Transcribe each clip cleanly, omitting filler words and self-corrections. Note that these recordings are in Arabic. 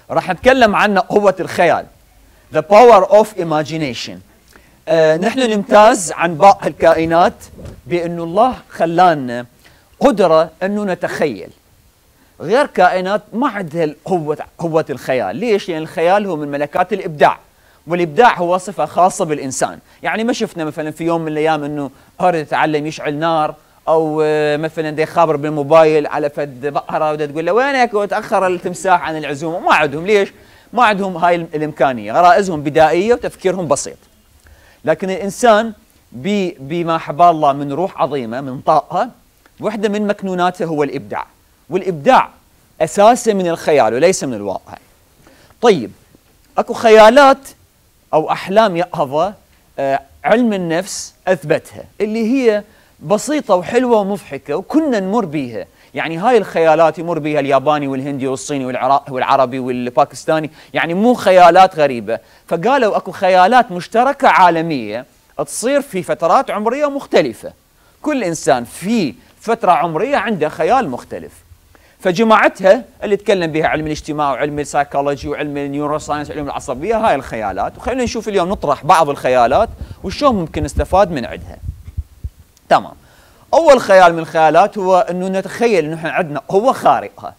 راح نتكلم عنه قوة الخيال. The power of imagination. نحن نمتاز عن باقي الكائنات بأنه الله خلانا قدرة أنه نتخيل. غير كائنات ما عندها قوة الخيال. ليش؟ لأن الخيال هو من ملكات الإبداع، والإبداع هو صفة خاصة بالإنسان. يعني ما شفنا مثلا في يوم من الأيام أنه هارد يتعلم يشعل نار، أو مثلا دي خابر بالموبايل على فد بقرة ودا تقول له وينك وتأخر التمساح عن العزومة. ما عندهم. ليش؟ ما عندهم هاي الإمكانية. غرائزهم بدائية وتفكيرهم بسيط. لكن الإنسان بما حباه الله من روح عظيمة، من طاقة، واحدة من مكنوناته هو الإبداع. والإبداع أساسه من الخيال وليس من الواقع. طيب، أكو خيالات أو أحلام يقظة علم النفس أثبتها، اللي هي بسيطة وحلوة ومضحكة وكنا نمر بيها. يعني هاي الخيالات يمر بيها الياباني والهندي والصيني والعربي والباكستاني، يعني مو خيالات غريبة. فقالوا أكو خيالات مشتركة عالمية تصير في فترات عمرية مختلفة. كل إنسان في فترة عمرية عنده خيال مختلف، فجماعتها اللي تكلم بها علم الاجتماع وعلم السايكولوجي وعلم النيوروساينس وعلم العصبية هاي الخيالات. وخلينا نشوف اليوم نطرح بعض الخيالات وشلون ممكن نستفاد من عندها. تمام. أول خيال من الخيالات هو أنه نتخيل أنه احنا عندنا قوة خارقة.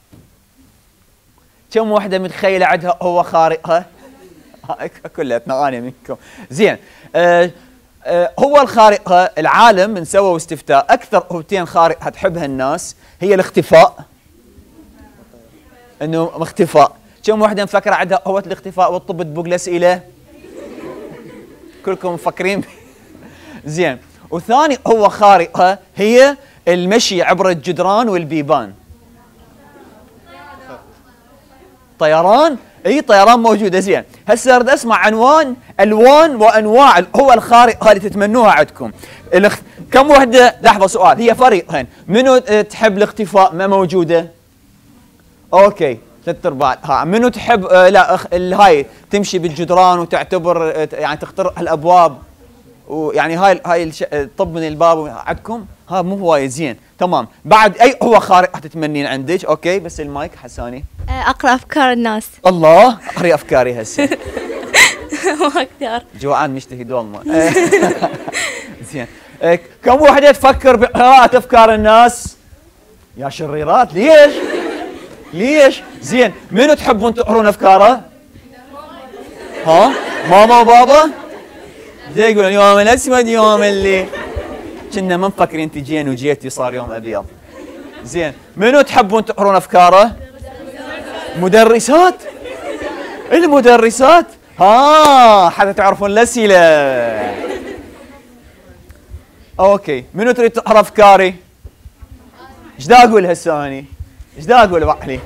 كم واحدة متخيلة عندها قوة خارقة؟ كلتنا أنا منكم. زين. هو الخارقة، العالم من سووا استفتاء أكثر قوتين خارقة تحبها الناس هي الاختفاء. أنه مختفاء. كم واحدة مفكرة عندها قوة الاختفاء والطب تبوق الأسئلة؟ كلكم مفكرين؟ زين. وثاني قوة خارقة هي المشي عبر الجدران والبيبان. طيران؟ اي طيران موجودة. زين. هسه اريد اسمع الوان وانواع القوى الخارقة اللي تتمنوها عندكم. كم وحدة؟ لحظة، سؤال، هي فريقين، منو تحب الاختفاء؟ ما موجودة. اوكي، 3/4. منو تحب لا هاي تمشي بالجدران وتعتبر يعني تخترق الابواب، ويعني هاي الطب من الباب عندكم؟ ها مو هواي. زين. تمام. بعد اي قوة خارقة تتمنين عندك؟ اوكي، بس المايك حساني. اقرا افكار الناس. الله، اقري افكاري هسه. ما اقدر. جوعان مشتهي والله. زين. كم وحدة تفكر بقراءة افكار الناس؟ يا شريرات، ليش؟ زين. منو تحبون تقرون افكاره؟ ها؟ ماما وبابا؟ زي يقولون يوم الاسود يوم اللي كنا ما مفكرين تجين وجيتي صار يوم ابيض. زين. منو تحبون تقرون افكاره؟ مدرسات؟ المدرسات؟ حتى تعرفون الاسئله. اوكي. منو تريد تقرا افكاري؟ ايش دا اقول هسه اني؟ ايش دا اقول بعقلي؟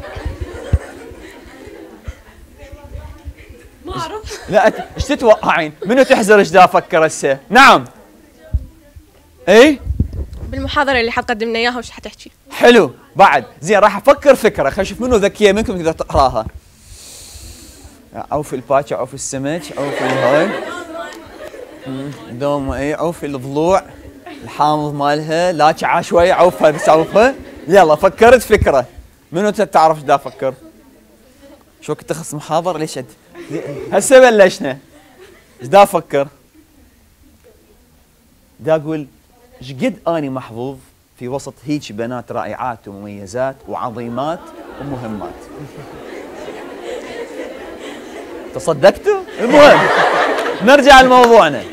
ما اعرف. لا ايش تتوقعين؟ منو تحزر ايش دا افكر هسه؟ نعم. اي؟ بالمحاضرة اللي حتقدم لنا اياها وش حتحكي؟ حلو. بعد زين راح افكر فكرة، خلينا نشوف منو ذكية منكم تقدر تقراها. او في الباتشا او في السمك او في الهاي دوم او في الضلوع الحامض مالها لاكعة شوي، عوفها تسوفها. يلا فكرت فكرة. منو تعرف ايش دا افكر؟ شو كنت اخص محاضرة ليش هسه بلشنا. ايش دا افكر؟ دا اقول ايش قد اني محظوظ في وسط هيك بنات رائعات ومميزات وعظيمات ومهمات. تصدقتوا؟ المهم نرجع لموضوعنا.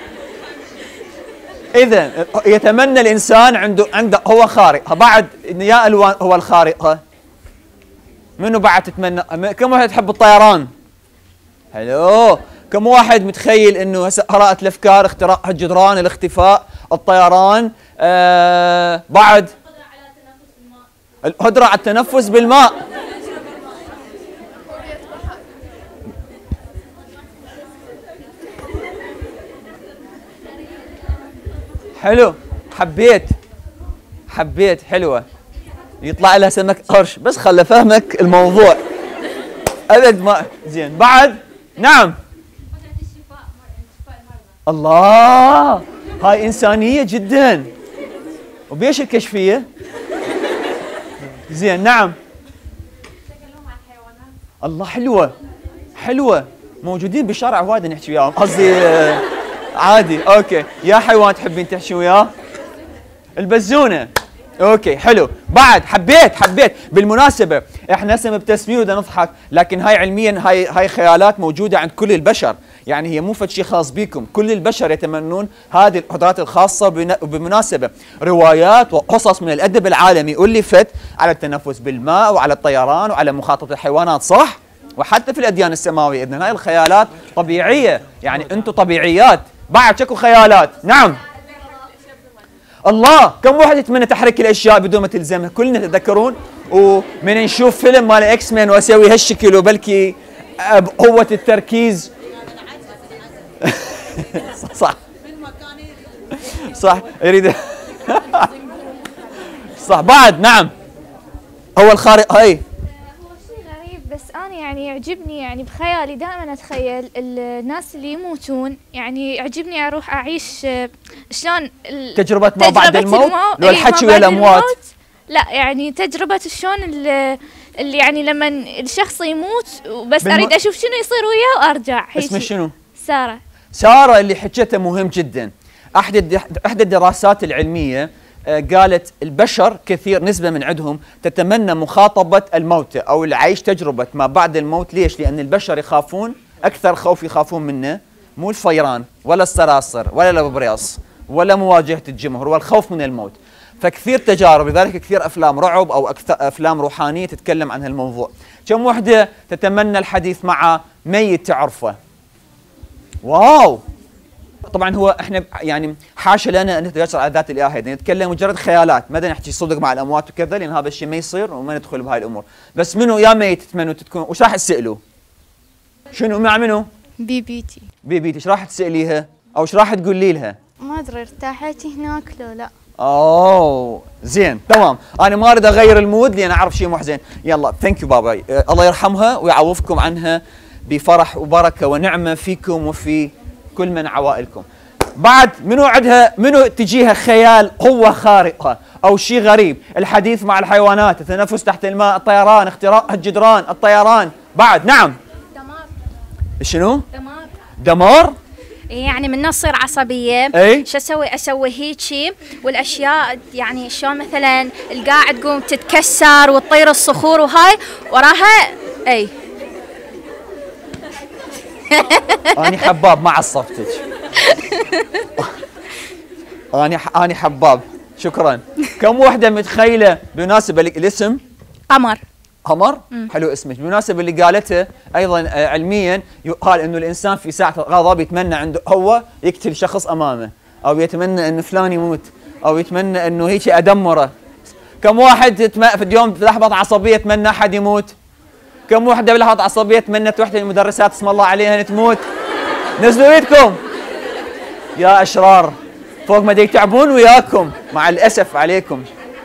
إذا يتمنى الإنسان عنده قوة خارقة. بعد يا ألوان هو الخارقة. منو بعد تتمنى؟ كم واحد تحب الطيران؟ حلو. كم واحد متخيل إنه هسه قراءة الأفكار، اختراق الجدران، الاختفاء، الطيران، بعد القدرة على التنفس بالماء. حلو. حبيت حلوة. يطلع لها سمك قرش، بس خل فهمك الموضوع. أبد ما زين. بعد نعم. الله، هاي إنسانية جدا. وبيش الكشفية؟ زين. نعم. الله حلوه حلوه، موجودين بالشارع وايد نحكي وياهم، قصدي عادي. اوكي، يا حيوان تحبين تحكي وياه؟ البزونه. اوكي حلو. بعد حبيت بالمناسبه احنا هسه مبتسمين ودا نضحك، لكن هاي علميا هاي خيالات موجوده عند كل البشر، يعني هي مو فد شيء خاص بكم، كل البشر يتمنون هذه القدرات الخاصه. وبالمناسبه روايات وقصص من الادب العالمي الفت على التنفس بالماء وعلى الطيران وعلى مخاطبه الحيوانات، صح؟ وحتى في الاديان السماويه. اذن هاي الخيالات طبيعيه، يعني انتم طبيعيات. بعد شكو خيالات. نعم. الله، كم واحد يتمنى تحرك الاشياء بدون ما تلزمها؟ كلنا تتذكرون ومن نشوف فيلم مال اكس مان واسوي هالشكل وبلكي بقوه التركيز. صح صح يريد. صح. بعد نعم. هو الخارق هاي هو شيء غريب، بس أنا يعني يعجبني، يعني بخيالي دائما أتخيل الناس اللي يموتون، يعني يعجبني أروح أعيش شلون تجربة ما بعد الموت، لو الحكي ويا الأموات. لا يعني تجربة شلون اللي يعني لما الشخص يموت بس أريد أشوف شنو يصير وياه وأرجع. اسمه شنو؟ سارة. سارة اللي حكيته مهم جدا. إحدى الدراسات العلمية قالت البشر كثير نسبة من عندهم تتمنى مخاطبة الموتى أو العيش تجربة ما بعد الموت. ليش؟ لأن البشر يخافون، أكثر خوف يخافون منه مو الفيران ولا الصراصر ولا البرياص ولا مواجهة الجمهور، هو الخوف من الموت. فكثير تجارب، لذلك كثير أفلام رعب أو أفلام روحانية تتكلم عن هالموضوع. كم وحدة تتمنى الحديث مع ميت تعرفه؟ واو. طبعا هو احنا يعني حاشا لنا ان نتجسر على ذات الالهه، نتكلم مجرد خيالات، ما نحكي صدق مع الاموات وكذا، لان هذا الشيء ما يصير وما ندخل بهاي الامور. بس منو يا ميت تتمنوا تكون؟ وش راح تسالوا؟ شنو مع منو؟ بيبيتي. بيبيتي. ايش راح تساليها؟ او ايش راح تقولي لها؟ ما أدري ارتاحتي هناك لو لا. اوه زين تمام. انا ما اريد اغير المود لان اعرف شيء مو حزين. يلا ثانك يو بابا، الله يرحمها ويعوضكم عنها بفرح وبركه ونعمه فيكم وفي كل من عوائلكم. بعد منو عندها، منو تجيها خيال قوة خارقة أو شيء غريب؟ الحديث مع الحيوانات، التنفس تحت الماء، الطيران، اختراق الجدران، الطيران. بعد نعم. دمار. شنو؟ دمار. دمار؟ يعني من تصير عصبية. اي شو اسوي هيجي والاشياء، يعني شلون مثلا القاع تقوم تتكسر وتطير الصخور وهاي وراها. اي أنا حباب ما عصبتك. أنا حباب. شكرا. كم وحدة متخيلة بمناسبة الاسم؟ قمر. قمر؟ حلو اسمك. بالمناسبة اللي قالته أيضا علميا يقال إنه الإنسان في ساعة الغضب يتمنى عنده هو يقتل شخص أمامه، أو يتمنى إنه فلان يموت، أو يتمنى إنه هيك أدمره. كم واحد في اليوم في لحظة عصبية يتمنى أحد يموت؟ كم وحدة بلحظة عصبية تمنت وحدة من المدرسات اسم الله عليها ان تموت؟ نزلوا ايدكم يا اشرار، فوق ما يتعبون وياكم مع الاسف عليكم.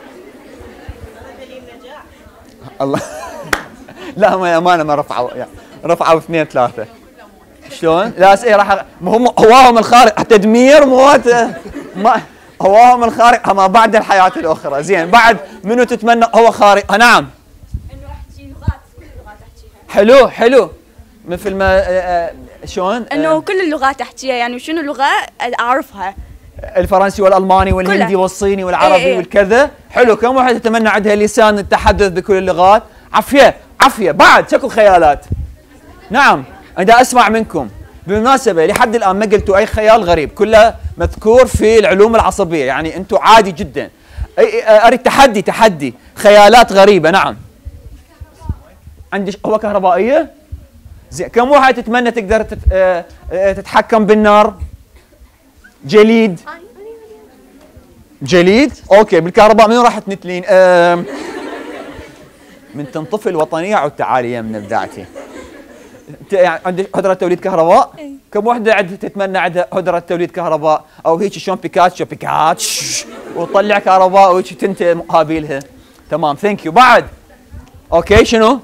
الله. لا ما امانه ما رفعوا اثنين ثلاثة. شلون؟ لا راح هم هواهم الخارق تدمير موت ما هواهم الخارق ما بعد الحياة الأخرى. زين بعد منو تتمنى هو خارق؟ نعم. حلو حلو. مثل ما شلون؟ انه كل اللغات احكيها، يعني شنو لغه اعرفها؟ الفرنسي والالماني والهندي كلها. والصيني والعربي ايه والكذا. حلو. كم واحد يتمنى عندها لسان التحدث بكل اللغات؟ عافيه عافيه. بعد شكو خيالات؟ نعم انا اسمع منكم. بالمناسبه لحد الان ما قلتوا اي خيال غريب، كله مذكور في العلوم العصبيه، يعني انتم عادي جدا. اريد تحدي خيالات غريبه. نعم. عندي قوة كهربائية؟ زين. كم واحد تتمنى تقدر تتحكم بالنار؟ جليد. جليد؟ اوكي. بالكهرباء منو راح تنتلين؟ من تنطفي الوطنية عود تعالي يمنا بداعتي. يعني عندك قدرة توليد كهرباء؟ كم وحدة تتمنى عندها قدرة توليد كهرباء أو هيك شلون بيكاتشو وتطلع كهرباء وهيك تنتهي مقابلها. تمام ثانك يو. بعد اوكي شنو؟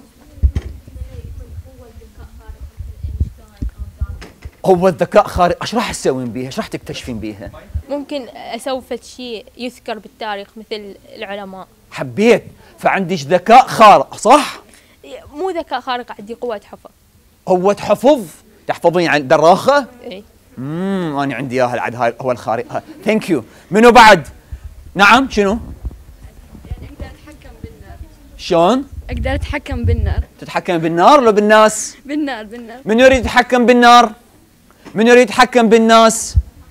قوة ذكاء خارق. ايش راح تسوين بيها؟ ايش راح تكتشفين بيها؟ ممكن اسوي شيء يذكر بالتاريخ مثل العلماء. حبيت. فعندك ذكاء خارق صح؟ مو ذكاء خارق، عندي قوة حفظ. قوة حفظ؟ تحفظين عن دراخة؟ اي. انا عندي اياها العد هاي القوة الخارقة. ثانك يو. منو بعد؟ نعم شنو؟ يعني اقدر اتحكم بالنار. شلون؟ اقدر اتحكم بالنار. تتحكم بالنار ولا بالناس؟ بالنار. من يريد يتحكم بالنار؟ من يريد يتحكم بالناس؟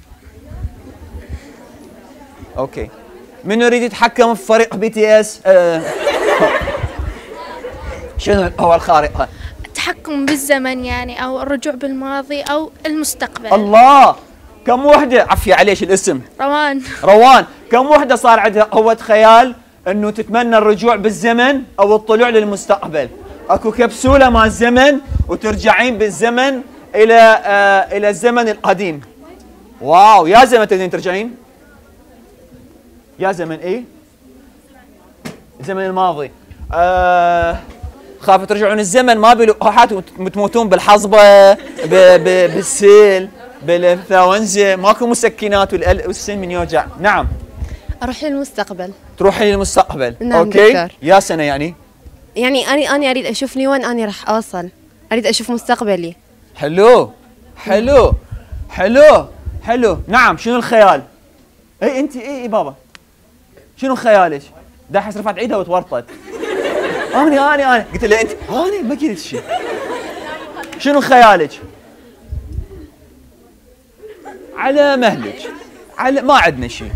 اوكي. من يريد يتحكم في فريق BTS؟ شنو القوة الخارقة؟ التحكم بالزمن يعني، أو الرجوع بالماضي أو المستقبل. الله، كم وحدة عفية عليش الاسم؟ روان، كم وحدة صار عندها قوة خيال انه تتمنى الرجوع بالزمن او الطلوع للمستقبل؟ اكو كبسولة مع الزمن وترجعين بالزمن الى الزمن القديم. واو، يا زمن تقدرين ترجعين؟ يا زمن ايه؟ الزمن الماضي. خافوا ترجعون الزمن ما بلقاحات وتموتون بالحصبة بالسيل بالانفلونزا، ماكو مسكنات والسن من يوجع. نعم. اروح للمستقبل. تروحي للمستقبل. نعم اوكي دكتور. يا سنة يعني أنا اريد اشوفني وين اني راح اوصل، اريد اشوف مستقبلي. حلو حلو حلو حلو. نعم، شنو الخيال؟ اي انت اي بابا، شنو خيالك؟ داحس رفعت عيدها وتورطت. انا قلت له انت انا ما قلت شيء. شنو خيالك؟ على مهلك، على ما عندنا شيء.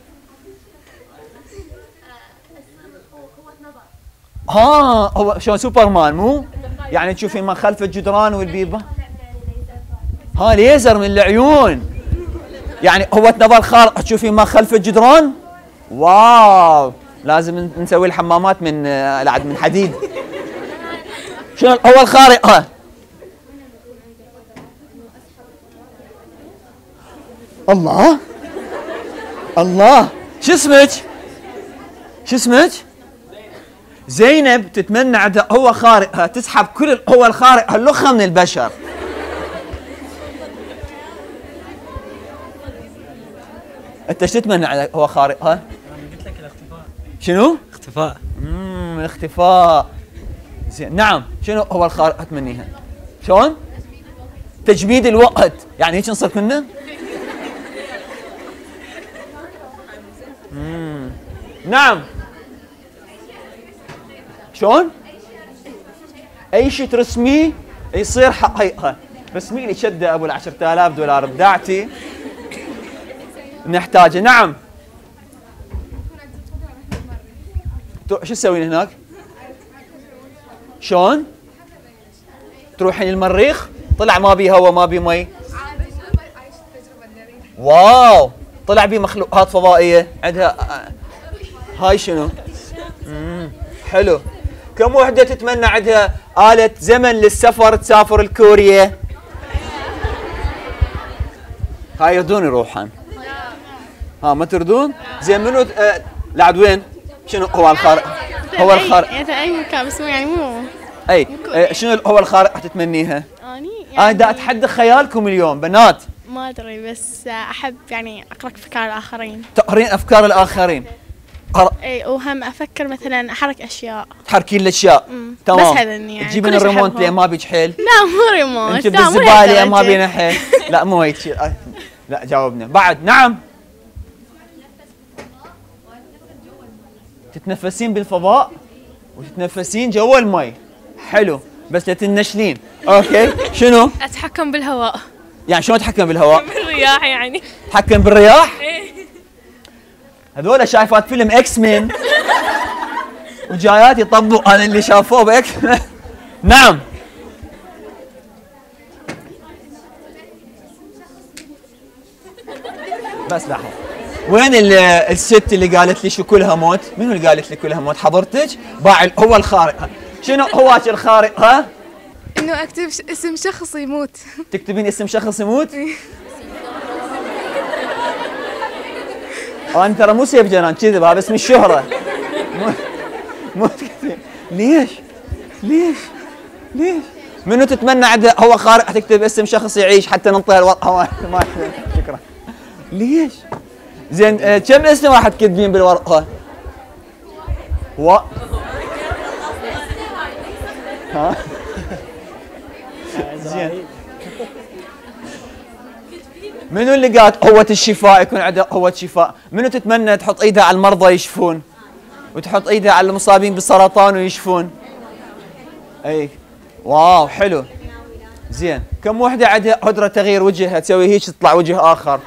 هو شلون سوبرمان مو؟ يعني تشوفين ما خلف الجدران والبيبه؟ ليزر من العيون. يعني قوة نظر خارقة تشوفين ما خلف الجدران؟ واو، لازم نسوي الحمامات من حديد. شنو القوة الخارقة؟ الله، شو اسمك؟ زينب تتمنى عندها قوة خارقة تسحب كل القوة الخارقة اللخة من البشر. انت ايش تتمنى على قوة خارقة؟ انا قلت لك الاختفاء. شنو؟ اختفاء. الاختفاء. زين، نعم، شنو القوة الخارقة تمنيها؟ شلون؟ تجميد الوقت، يعني هيك نصير كنا؟ نعم. شلون؟ اي شيء ترسميه يصير حقيقة. رسمي لي شدة ابو $10,000 بداعتي نحتاجه. نعم. شو تسوين هناك؟ شلون؟ تروحين المريخ؟ طلع ما بي هواء ما بي مي. واو، طلع بي مخلوقات فضائية عندها. هاي شنو؟ حلو. كم وحدة تتمنى عندها آلة زمن للسفر تسافر لكوريا؟ هاي يردون يروحون. ما تردون؟ زين منو لعد وين؟ شنو هو الخارق؟ هو الخارق. اي مكان بس يعني مو. اي شنو هو الخارق تتمنيها؟ انا دا اتحدى خيالكم اليوم بنات. ما ادري، بس احب يعني اقرا افكار الاخرين. تقرين افكار الاخرين. اي، وهم افكر مثلا احرك اشياء. تحركين الاشياء. تمام. بس هذا يعني تجيبين الريموت ليه ما بيج حيل؟ لا مو ريموت. انت بالزباله ما بينا حيل. لا مو هيك شيء. لا جاوبنا بعد. نعم. تتنفسين بالفضاء وتتنفسين جوا المي. حلو، بس لا تنشلين. اوكي، شنو؟ اتحكم بالهواء. يعني شلون اتحكم بالهواء؟ بالرياح يعني. اتحكم بالرياح؟ هذول شايفات فيلم اكس مان وجايات يطبق هذا اللي شافوه باكس. نعم. بس لحظة، وين الست اللي قالت لي شو كلها موت؟ منو اللي قالت لي كلها موت؟ حضرتك؟ باع القوة الخارقة. شنو قوتك الخارقة؟ انه اكتب اسم شخص يموت. تكتبين اسم شخص يموت؟ انت ترى مو سيف جنان كذب، هذا اسم الشهرة. مو تكتبين. ليش؟ منو تتمنى عنده هو خارق تكتب اسم شخص يعيش حتى ننطيها الورقة؟ ما شكرا. ليش؟ زين، كم اسم راح تكتبين بالورقة؟ ها زين. منو اللي قالت قوة الشفاء يكون عنده قوة شفاء؟ منو تتمنى تحط ايدها على المرضى يشفون؟ وتحط ايدها على المصابين بالسرطان ويشفون؟ اي واو حلو. زين، كم وحدة عندها قدرة تغيير وجهها تسوي هيك تطلع وجه آخر؟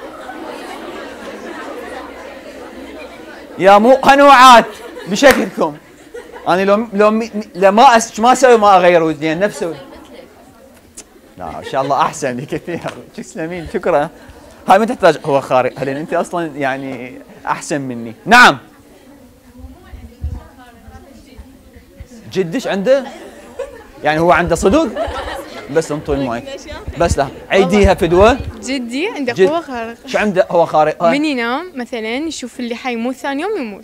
يا مو قنوعات بشكلكم. أنا لو ما أسوي ما أغير وجهي نفسه. لا إن شاء الله أحسن بكثير. تسلمين شكرا. هاي ما تحتاج قوة خارقة لأن أنت أصلا يعني أحسن مني. نعم. جدش عنده؟ يعني هو عنده صدق؟ بس انطوا المايك بس. لا عيديها فدوه. جدي عنده قوة خارقة. شو عنده قوة خارقة؟ من ينام مثلا يشوف اللي حيموت ثاني يوم يموت.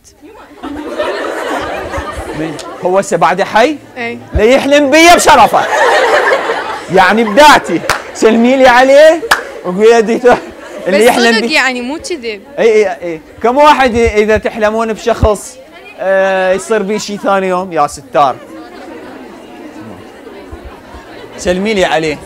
هو هسه بعده حي؟ اي ليحلم بي بشرفه. يعني بداتي سلمي لي عليه وقولي له اللي يحلم بي يعني مو كذب. اي كم واحد اذا تحلمون بشخص يصير بيه شيء ثاني يوم؟ يا ستار سلمي لي عليه.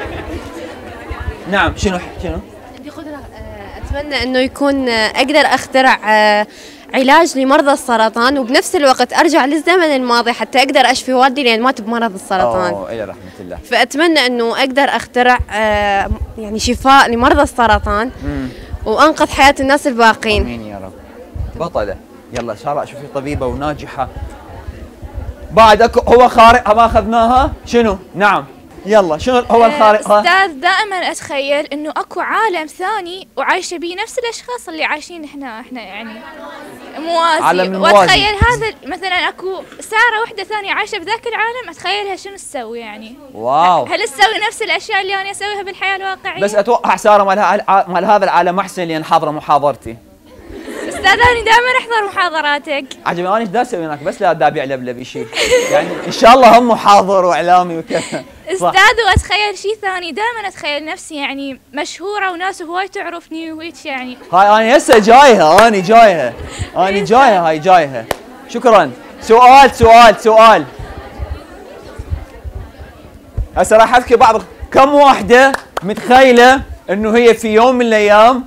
نعم شنو؟ عندي قدرة أتمنى إنه يكون أقدر أخترع علاج لمرضى السرطان، وبنفس الوقت أرجع للزمن الماضي حتى أقدر أشفي والدي لأن مات بمرض السرطان. أوه إلى رحمة الله. فأتمنى إنه أقدر أخترع يعني شفاء لمرضى السرطان وأنقذ حياة الناس الباقين. آمين يا رب. بطلة. يلا شارع شوفي طبيبة وناجحة. بعد اكو قوة خارقة ما اخذناها، شنو؟ نعم. يلا شنو القوة الخارقة؟ أستاذ دائما أتخيل إنه أكو عالم ثاني وعايشة بيه نفس الأشخاص اللي عايشين إحنا يعني موازي. وأتخيل هذا مثلا أكو سارة وحدة ثانية عايشة بذاك العالم، أتخيلها شنو تسوي يعني؟ واو. هل تسوي نفس الأشياء اللي أنا أسويها بالحياة الواقعية؟ بس أتوقع سارة مال هذا العالم أحسن لأن حاضرة محاضرتي. أستاذ أنا دائما أحضر محاضراتك. عجبني أنا ايش دا أسوي هناك بس لا دا أبيع لبلبي شيء. يعني إن شاء الله هم محاضر وإعلامي وكذا. أستاذ وأتخيل شيء ثاني، دائما أتخيل نفسي يعني مشهورة وناس هواي تعرفني وهيك يعني. هاي أنا هسه جايها، أنا جايها هاي جايها. شكرا. سؤال هسه راح أحكي بعض. كم واحدة متخيلة إنه هي في يوم من الأيام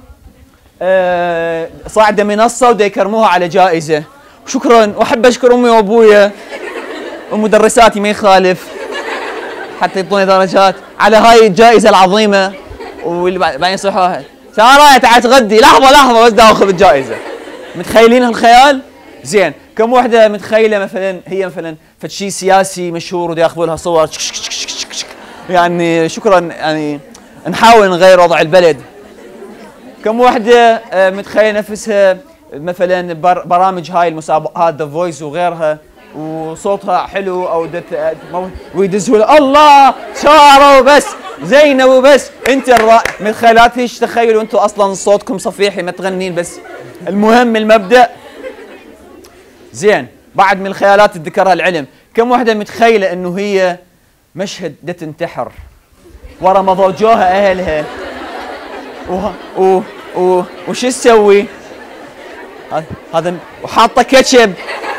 صاعدة منصة ودا يكرموها على جائزة؟ شكرا. وأحب أشكر أمي وأبويا ومدرساتي ما يخالف حتى يعطوني درجات على هاي الجائزة العظيمة. واللي بعدين يصيحوها سارة تعال تغدي. لحظة بس دا أخذ الجائزة. متخيلين هالخيال؟ زين، كم وحدة متخيلة مثلا هي مثلا فد شيء سياسي مشهور ودا ياخذوا لها صور يعني شكرا يعني نحاول نغير وضع البلد. كم وحدة متخيلة نفسها مثلا برامج هاي المسابقات ذا فويس وغيرها وصوتها حلو او ويدزوا الله سارة وبس زينة وبس انت متخيلات هيك تخيلوا انتم اصلا صوتكم صفيحي ما تغنين بس المهم المبدأ. زين، بعد من الخيالات اللي ذكرها العلم، كم وحدة متخيلة انه هي مشهد دا تنتحر ورا ما ضوجوها اهلها وش تسوي؟ هذا وحاطه كاتشب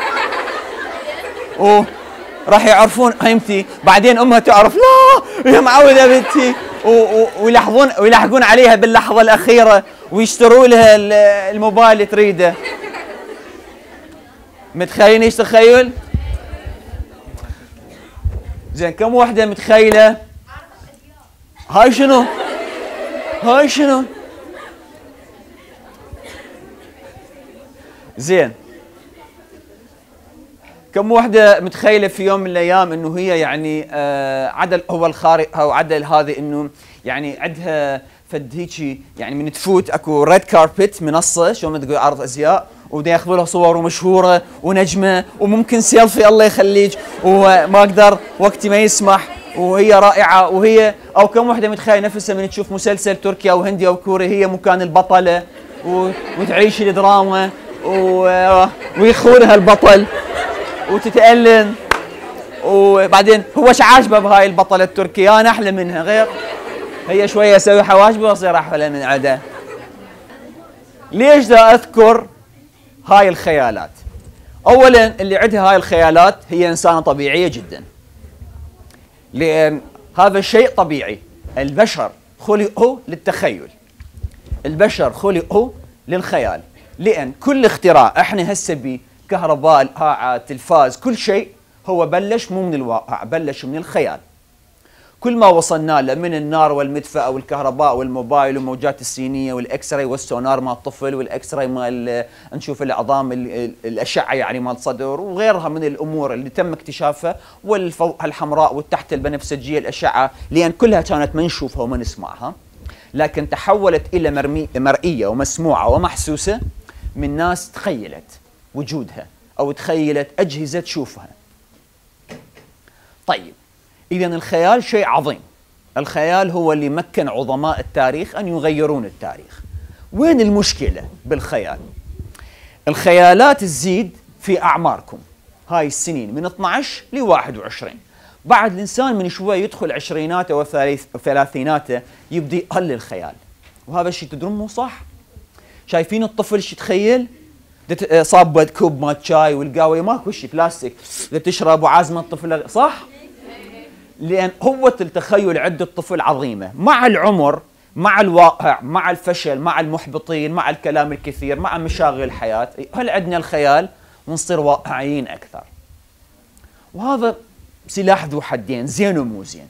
وراح يعرفون قيمتي. بعدين امها تعرف لا هي معوده بنتي ويلحقون عليها باللحظه الاخيره ويشتروا لها الموبايل اللي تريده. متخيلين ايش تخيل؟ زين، كم وحده متخيله هاي شنو؟ زين، كم وحدة متخيلة في يوم من الأيام إنه هي يعني عدا القوة الخارقة وعدا هذه إنه يعني عندها فد هيجي يعني من تفوت أكو ريد كاربت منصة شو ما تقول عرض أزياء ودا ياخذوا لها صور ومشهورة ونجمة وممكن سيلفي الله يخليك وما أقدر وقتي ما يسمح وهي رائعة وهي. أو كم وحدة متخيلة نفسها من تشوف مسلسل تركي أو هندي أو كوري هي مكان البطلة وتعيش الدراما ويخونها البطل وتتألم وبعدين هو ايش عاجبه بهاي البطلة التركية؟ انا احلى منها غير هي شوية اسوي حواجبي واصير احلى من عدا. ليش دا اذكر هاي الخيالات؟ اولا اللي عندها هاي الخيالات هي انسانة طبيعية جدا. لأن هذا شيء طبيعي. البشر خلقوا للتخيل، البشر خلقوا للخيال. لأن كل اختراع احنا هسه بيه، كهرباء، الإذاعة، تلفاز، كل شيء هو بلش مو من الواقع، بلش من الخيال. كل ما وصلنا له من النار والمدفأة والكهرباء والموبايل والموجات السينية والإكس راي والسونار مال الطفل والإكس راي مال نشوف العظام، الأشعة يعني مال الصدر وغيرها من الأمور اللي تم اكتشافها، والفوق الحمراء والتحت البنفسجية الأشعة، لأن كلها كانت ما نشوفها وما نسمعها، لكن تحولت إلى مرئية ومسموعة ومحسوسة من ناس تخيلت وجودها أو تخيلت أجهزة تشوفها. طيب، إذا الخيال شيء عظيم. الخيال هو اللي مكن عظماء التاريخ أن يغيرون التاريخ. وين المشكلة بالخيال؟ الخيالات تزيد في أعماركم، هاي السنين من 12 ل 21. بعد الإنسان من شوي يدخل عشريناته وثلاثيناته يبدأ يقلل الخيال، وهذا الشيء تدرون مو صح. شايفين الطفل شو يتخيل؟ صاب كوب مال شاي والقهوة ماكو شيء بلاستيك تشرب وعازمة الطفل، صح؟ لأن قوة التخيل عند الطفل عظيمة. مع العمر، مع الواقع، مع الفشل، مع المحبطين، مع الكلام الكثير، مع مشاغل الحياة، هل عندنا الخيال ونصير واقعيين أكثر. وهذا سلاح ذو حدين، زين ومو زين.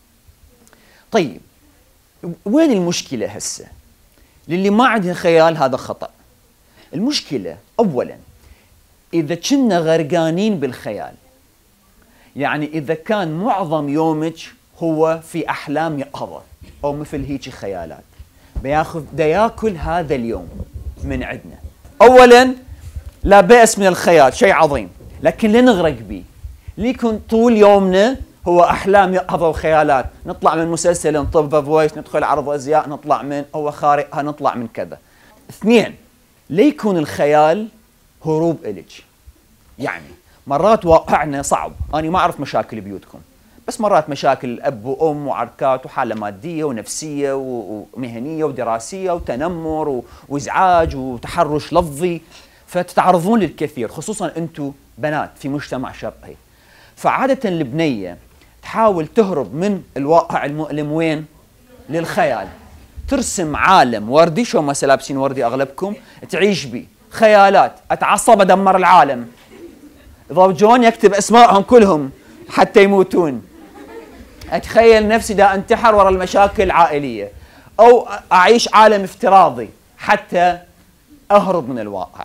طيب، وين المشكلة هسه؟ للي ما عنده خيال هذا خطأ. المشكلة أولاً إذا كنا غرقانين بالخيال، يعني إذا كان معظم يومك هو في أحلام يقظة أو مثل هيك خيالات، بدا ياكل هذا اليوم من عندنا. أولاً لا بأس من الخيال، شيء عظيم، لكن لا نغرق به. ليكن طول يومنا هو أحلام يقظة وخيالات، نطلع من مسلسل نطب ذا فويس، ندخل عرض أزياء، نطلع من هو خارقها، نطلع من كذا. اثنين، ليكون الخيال هروب إلك. يعني مرات واقعنا صعب، أنا ما أعرف مشاكل بيوتكم، بس مرات مشاكل أب وأم وعركات وحالة مادية ونفسية ومهنية ودراسية وتنمر وإزعاج وتحرش لفظي، فتتعرضون للكثير، خصوصا أنتم بنات في مجتمع شرقي. فعادة البنية تحاول تهرب من الواقع المؤلم وين؟ للخيال. ترسم عالم وردي، شو ما لابسين وردي أغلبكم، تعيش بيه خيالات. أتعصب أدمر العالم، ضوجون يكتب اسمائهم كلهم حتى يموتون. اتخيل نفسي دا انتحر ورا المشاكل العائليه، او اعيش عالم افتراضي حتى اهرب من الواقع.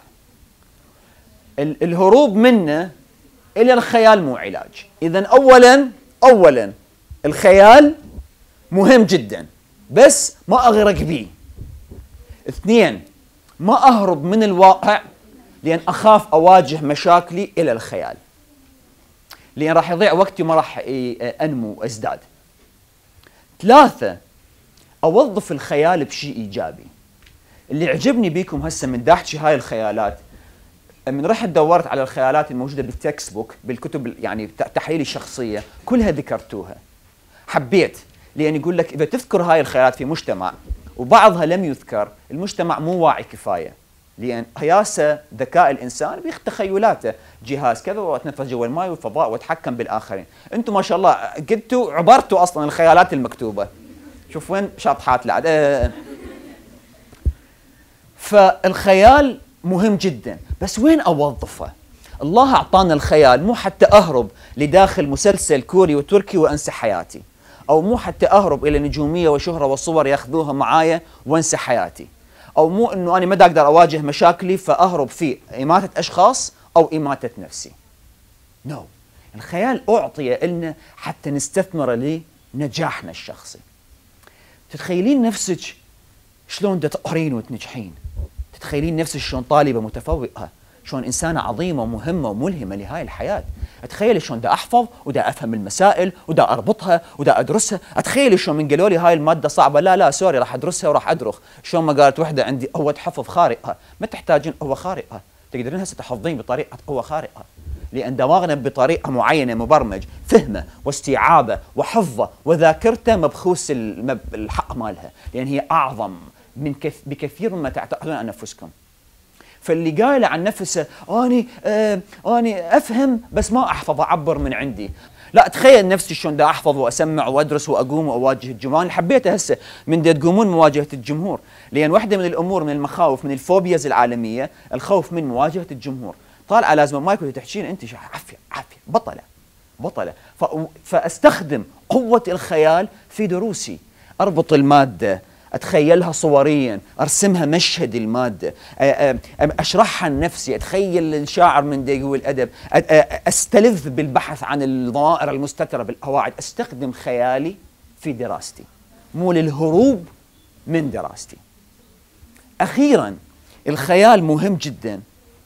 الهروب منه الى الخيال مو علاج. اذا اولا الخيال مهم جدا، بس ما اغرق به. اثنين، ما اهرب من الواقع لأن أخاف أواجه مشاكلي إلى الخيال، لأن راح يضيع وقتي وما راح أنمو وأزداد. ثلاثة، أوظف الخيال بشيء إيجابي. اللي عجبني بيكم هسه من داحكي هاي الخيالات، من رحت دورت على الخيالات الموجودة بالتكست بوك، بالكتب يعني تحليل الشخصية، كلها ذكرتوها. حبيت، لأن يقول لك إذا تذكر هاي الخيالات في مجتمع وبعضها لم يذكر، المجتمع مو واعي كفاية، لأن قياسه ذكاء الإنسان بتخيلاته، جهاز كذا وأتنفس جوا الماء والفضاء وأتحكم بالآخرين. أنتم ما شاء الله قدتوا عبرتوا أصلا الخيالات المكتوبة. شوف وين شاطحات لعد. فالخيال مهم جدا، بس وين أوظفه؟ الله أعطانا الخيال مو حتى أهرب لداخل مسلسل كوري وتركي وأنسى حياتي، أو مو حتى أهرب إلى نجومية وشهرة وصور ياخذوها معايا وأنسى حياتي، أو مو إنه أنا ما أقدر أواجه مشاكلي فأهرب في إماتة أشخاص أو إماتة نفسي. نو. الخيال أعطي لنا حتى نستثمر لنجاحنا الشخصي. تتخيلين نفسك شلون تقرين وتنجحين، تتخيلين نفسك شلون طالبة متفوقة، شلون إنسانة عظيمة ومهمة وملهمة لهاي الحياة. أتخيل شلون دا أحفظ ودا أفهم المسائل ودا أربطها ودا أدرسها. أتخيل شلون من قالوا لي هاي المادة صعبة، لا سوري راح أدرسها وراح أدرخ. شلون ما قالت وحدة عندي قوة حفظ خارقة، ما تحتاجين قوة خارقة، تقدرين هسه تحفظين بطريقة قوة خارقة، لأن دماغنا بطريقة معينة مبرمج، فهمه واستيعابه وحفظه وذاكرته مبخوس الحق مالها، لأن هي أعظم من بكثير مما تعتقدون عن أنفسكم. فاللي قايله عن نفسه أني أفهم بس ما أحفظ أعبر من عندي، لا تخيل نفسي شلون دا احفظ واسمع وادرس واقوم واواجه الجمهور. انا حبيت هسه من دا تقومون مواجهه الجمهور، لان واحده من الامور من المخاوف من الفوبياز العالميه الخوف من مواجهه الجمهور. طالعه لازم مايكل تحكين انت عافيه عافيه بطله فاستخدم قوه الخيال في دروسي، اربط الماده، اتخيلها صوريا، ارسمها مشهد الماده، اشرحها لنفسي، اتخيل الشاعر من يقول الادب، استلذ بالبحث عن الضمائر المستتره بالقواعد، استخدم خيالي في دراستي مو للهروب من دراستي. اخيرا الخيال مهم جدا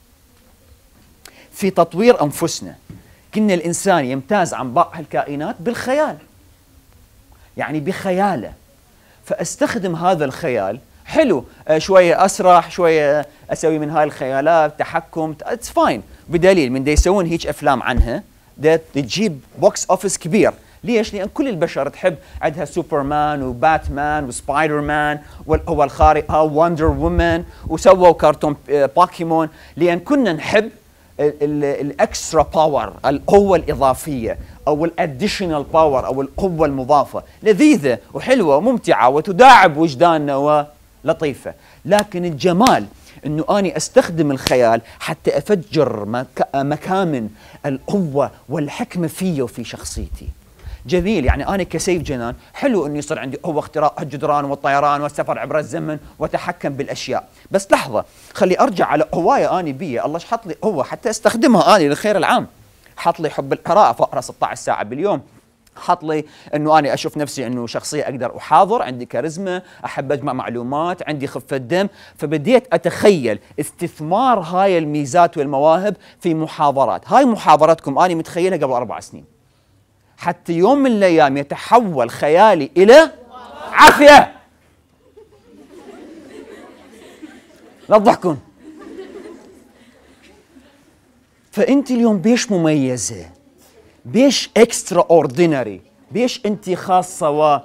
في تطوير انفسنا. كنا الانسان يمتاز عن باقي الكائنات بالخيال، يعني بخياله، فاستخدم هذا الخيال. حلو شويه اسرح، شويه اسوي من هاي الخيالات تحكم، اتس فاين. بدليل من دا يسوون هيك افلام عنها دا تجيب بوكس اوفيس كبير. ليش؟ لان كل البشر تحب، عندها سوبرمان وباتمان وسبايدر مان والقوى الخارقه ووندر وومن، وسووا كرتون بوكيمون، لان كنا نحب الاكسترا باور، القوه الاضافيه او الاديشنال باور او القوه المضافه، لذيذه وحلوه وممتعه وتداعب وجداننا ولطيفه. لكن الجمال انه اني استخدم الخيال حتى افجر مكامن القوه والحكمه فيه وفي شخصيتي. جميل، يعني انا كسيف جنان حلو انه يصير عندي قوه اختراق الجدران والطيران والسفر عبر الزمن واتحكم بالاشياء، بس لحظه خلي ارجع على قوايا اني بيه. الله حط لي قوه حتى استخدمها اني للخير العام. حط لي حب القراءه فاقرا 16 ساعه باليوم، حط لي انه اني اشوف نفسي انه شخصيه اقدر احاضر، عندي كاريزما، احب اجمع معلومات، عندي خفه دم. فبديت اتخيل استثمار هاي الميزات والمواهب في محاضرات. هاي محاضراتكم اني متخيلها قبل 4 سنين، حتى يوم من الايام يتحول خيالي الى عافيه. لا تضحكون. فانت اليوم بيش مميزه، بيش اكسترا اوردينري، بيش انت خاصه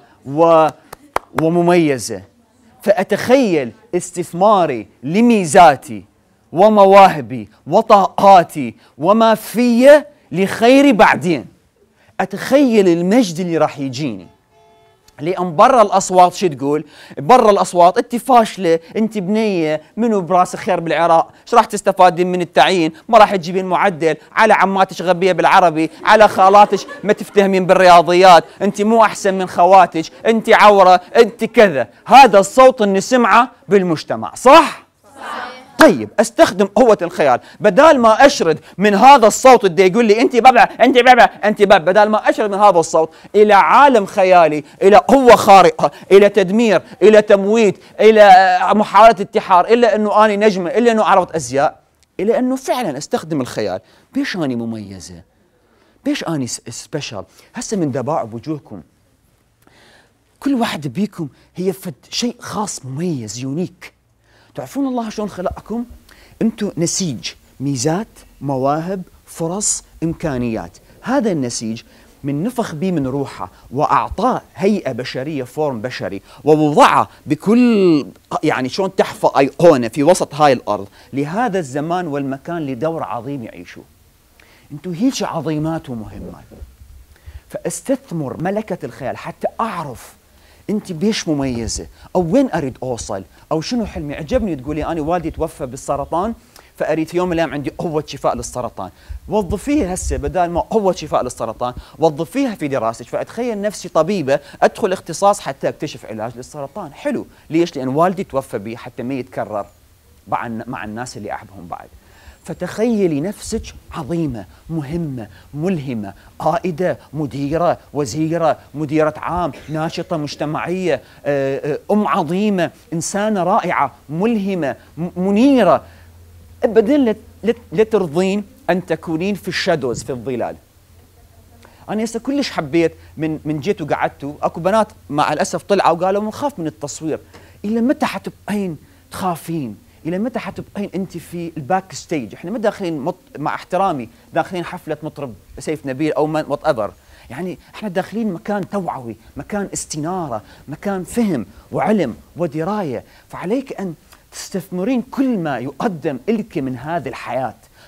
ومميزه. فاتخيل استثماري لميزاتي ومواهبي وطاقاتي وما فيا لخيري بعدين. اتخيل المجد اللي راح يجيني، لان برا الاصوات شو تقول؟ برا الاصوات انت فاشله، انت بنيه، منو براس خير بالعراق، ايش راح تستفادين من التعيين؟ ما راح تجيبين معدل، على عماتش غبيه بالعربي، على خالاتش ما تفتهمين بالرياضيات، انت مو احسن من خواتش، انت عوره، انت كذا. هذا الصوت اللي نسمعه بالمجتمع، صح؟ طيب استخدم قوة الخيال، بدال ما اشرد من هذا الصوت اللي يقول لي انت بابا انت بابا انت بابا، بدال ما اشرد من هذا الصوت الى عالم خيالي، الى قوة خارقة، الى تدمير، الى تمويت، الى محاولة انتحار، الا انه اني نجمة، الا انه عرضت ازياء، الى انه فعلا استخدم الخيال. بيش اني مميزة؟ بيش اني سبيشال؟ هسه من دباع بوجوهكم كل واحد بيكم هي فد شيء خاص مميز يونيك. تعرفون الله شلون خلقكم؟ انتم نسيج ميزات، مواهب، فرص، امكانيات. هذا النسيج من نفخ به من روحه واعطاه هيئه بشريه، فورم بشري، ووضعه بكل يعني شلون تحفه ايقونه في وسط هاي الارض لهذا الزمان والمكان لدور عظيم يعيشوه. انتم هيك عظيمات ومهمات. فاستثمر ملكه الخيال حتى اعرف انت بيش مميزه، او وين اريد اوصل، او شنو حلمي. عجبني تقولي انا والدي توفى بالسرطان فاريد في يوم من الايام عندي قوه شفاء للسرطان. وظفيها هسه، بدال ما قوه شفاء للسرطان وظفيها في دراستك. فاتخيل نفسي طبيبه ادخل اختصاص حتى اكتشف علاج للسرطان. حلو، ليش؟ لان والدي توفى به حتى ما يتكرر مع الناس اللي احبهم بعد. فتخيلي نفسك عظيمة، مهمة، ملهمة، قائدة، مديرة، وزيرة، مديرة عام، ناشطة مجتمعية، أم عظيمة، إنسانة رائعة، ملهمة، منيرة. أبدا لا ترضين أن تكونين في الشادوز، في الظلال. أنا هسه كلش حبيت من جيت وقعدتوا، أكو بنات مع الأسف طلعوا وقالوا نخاف من التصوير. إلى متى حتبقين تخافين؟ إلى متى حتبقين أنت في الباك ستيج؟ إحنا ما داخلين مع احترامي داخلين حفلة مطرب سيف نبيل أو وات ايفر، يعني إحنا داخلين مكان توعوي، مكان استنارة، مكان فهم وعلم ودراية. فعليك أن تستثمرين كل ما يقدم لك من هذه الحياة،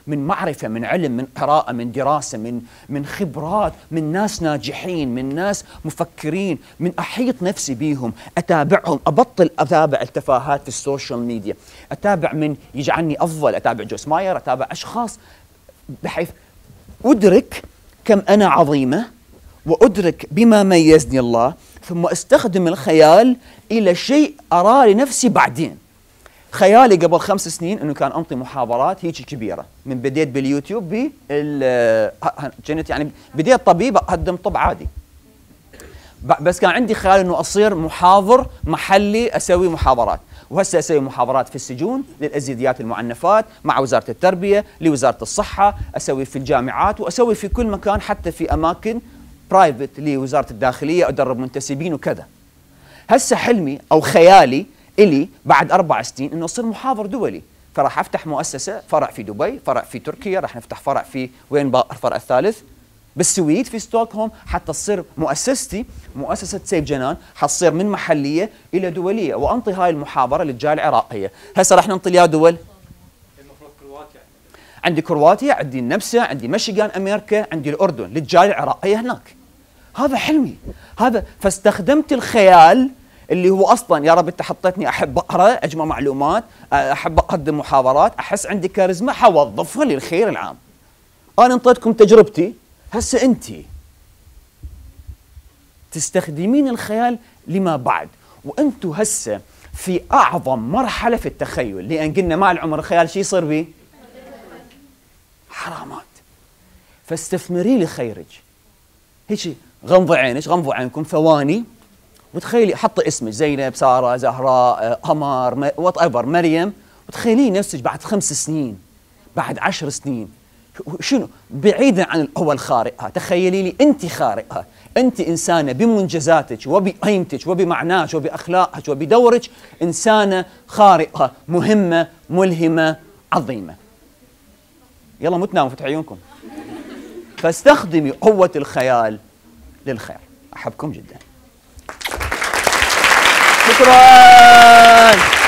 من معرفة، من علم، من قراءة، من دراسة، من خبرات، من ناس ناجحين، من ناس مفكرين، من أحيط نفسي بيهم، أتابعهم، أبطل أتابع التفاهات في السوشيال ميديا، أتابع من يجعلني أفضل، أتابع جوس ماير، أتابع أشخاص بحيث أدرك كم أنا عظيمة وأدرك بما ميزني الله، ثم أستخدم الخيال إلى شيء أرى لنفسي بعدين. خيالي قبل 5 سنين أنه كان أنطي محاضرات هيك كبيرة، من بديت باليوتيوب كنت يعني بديت طبيب أقدم طب عادي، بس كان عندي خيال أنه أصير محاضر محلي أسوي محاضرات، وهسه أسوي محاضرات في السجون للأزيديات المعنفات مع وزارة التربية، لوزارة الصحة، أسوي في الجامعات، وأسوي في كل مكان حتى في أماكن برايفت لوزارة الداخلية، أدرب منتسبين وكذا. هسه حلمي أو خيالي إلي بعد 4 سنين إنه أصير محاضر دولي، فراح أفتح مؤسسة، فرع في دبي، فرع في تركيا، راح نفتح فرع في وين بقى الفرع الثالث؟ بالسويد في ستوكهولم، حتى تصير مؤسستي مؤسسة سيف جنان حتصير من محلية إلى دولية، وأنطي هاي المحاضرة للجالية العراقية. هسه راح ننطي لها دول. المفروض كرواتيا، عندي كرواتيا، عندي النمسا، عندي ميشيغان أمريكا، عندي الأردن للجالية العراقية هناك. هذا حلمي، هذا فاستخدمت الخيال اللي هو اصلا يا رب انت حطيتني احب اقرا، اجمع معلومات، احب اقدم محاضرات، احس عندي كاريزما، حوظفها للخير العام. انا انطيتكم تجربتي، هسه انت تستخدمين الخيال لما بعد، وانتم هسه في اعظم مرحله في التخيل، لان قلنا مع العمر الخيال شو يصير به؟ حرامات. فاستثمري لي خيرك، هيك غمضي عينك، غمضوا عينكم ثواني، وتخيلي حطي اسمك زينب، ساره، زهراء، قمر، وات ايفر، مريم، وتخيلي نفسك بعد 5 سنين، بعد 10 سنين، شنو؟ بعيدا عن القوى الخارقه، تخيلي لي انت خارقه، انت انسانه بمنجزاتك وبقيمتك وبمعناك وباخلاقك وبدورك، انسانه خارقه، مهمه، ملهمه، عظيمه. يلا مو تناموا، فتحوا عيونكم. فاستخدمي قوه الخيال للخير. احبكم جدا. شكرا.